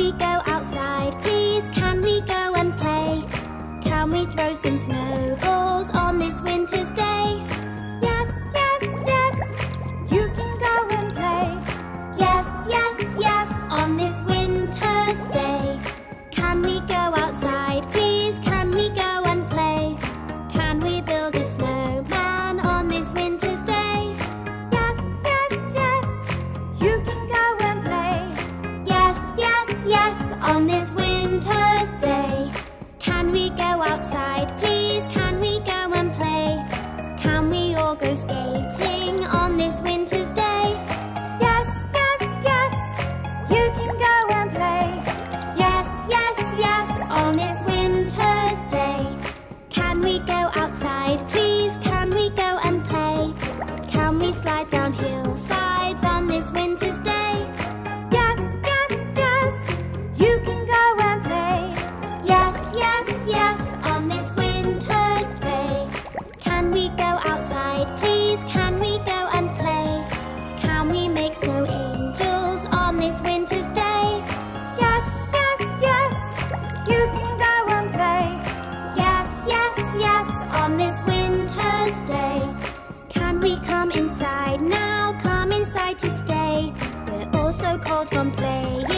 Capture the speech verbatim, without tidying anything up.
we go outside, please? Can we go and play? Can we throw some snowballs on this winter's day? Yes, yes, yes, you can go and play. Yes, yes, yes, on this winter's day. Can we go outside, please? Can we go and play? Can we build a snowman on this winter's day? Yes, yes, yes, you can go and play. Yes, yes, yes, on this winter's day. Can we go outside, please? Can we go and play? Can we all go skating on this winter's day? Yes, yes, yes, you can go and play. Yes, yes, yes, on this winter's day. Can we go outside, please? Can we go and play? Can we slide down hillsides on this winter's day? Yes, yes, yes, you can go and play. Yes, yes, yes, on this winter's day. Can we go outside, please? Can we go and play? Can we make snow angels on this winter's day? Yes, yes, yes, you can go and play. Yes, yes, yes, on this winter's day. Can we come inside now? Come inside to stay. We're all so cold from playing